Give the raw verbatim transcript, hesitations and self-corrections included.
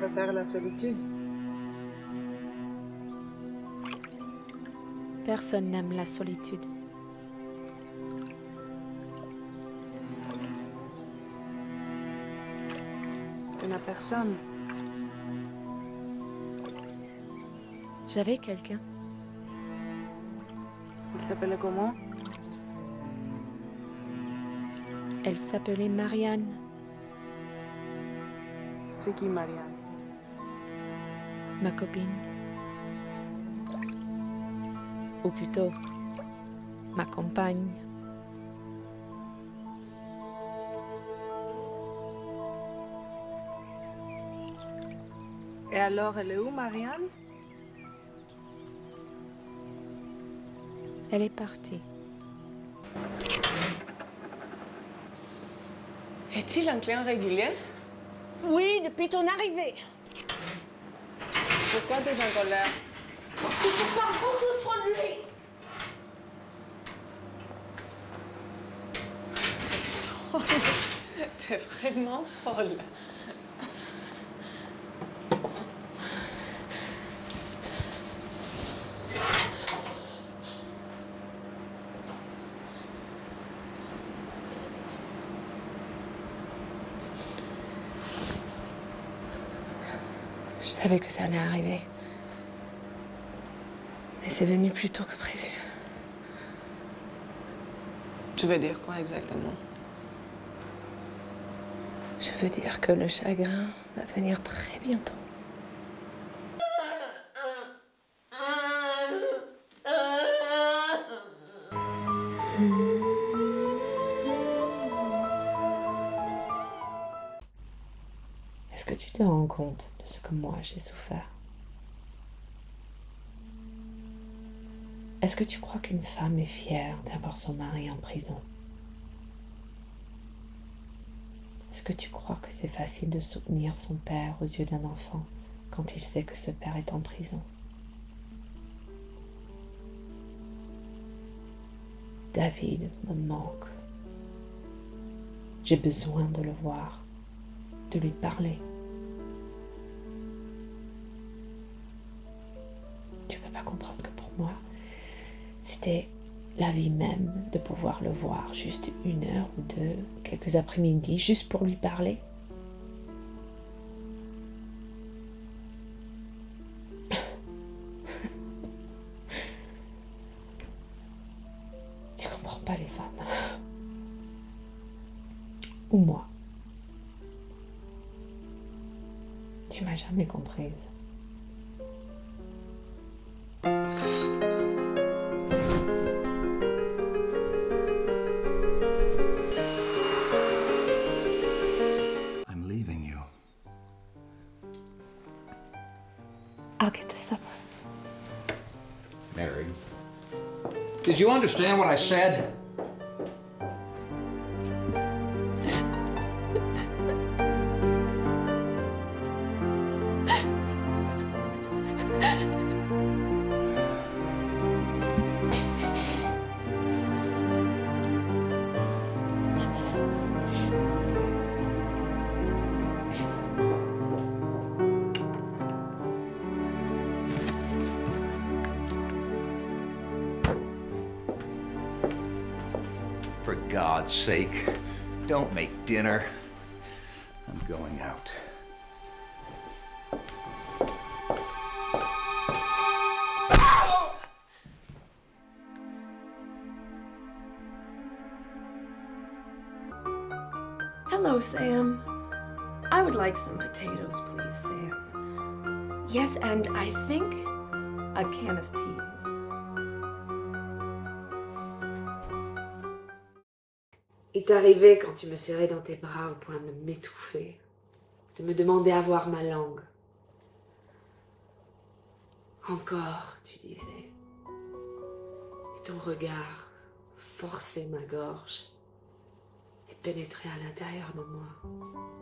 préfères la solitude? Personne n'aime la solitude. Tu n'as personne. J'avais quelqu'un. Il s'appelait comment? Elle s'appelait Marianne. C'est qui, Marianne? Ma copine. Ou plutôt, ma compagne. Et alors, elle est où, Marianne? Elle est partie. Est-il un client régulier? Oui, depuis ton arrivée. Pourquoi tu es en colère? Parce que tu parles beaucoup trop de lui. T'es vraiment folle. Je savais que ça allait arriver. Mais c'est venu plus tôt que prévu. Tu veux dire quoi exactement? Je veux dire que le chagrin va venir très bientôt. Est-ce que tu te rends compte de ce que moi j'ai souffert? Est-ce que tu crois qu'une femme est fière d'avoir son mari en prison? Est-ce que tu crois que c'est facile de soutenir son père aux yeux d'un enfant quand il sait que ce père est en prison? David me manque. J'ai besoin de le voir, de lui parler. Tu peux pas comprendre que pour moi, c'était la vie même de pouvoir le voir juste une heure ou deux, quelques après-midi, juste pour lui parler. Tu comprends pas les femmes. Ou moi. Tu m'as jamais comprise. I'll get the supper. Mary, did you understand what I said? For God's sake, don't make dinner. I'm going out. Hello, Sam. I would like some potatoes, please, Sam. Yes, and I think a can of peas. est arrivé quand tu me serrais dans tes bras au point de m'étouffer, de me demander à voir ma langue. Encore, tu disais. Et ton regard forçait ma gorge et pénétrait à l'intérieur de moi.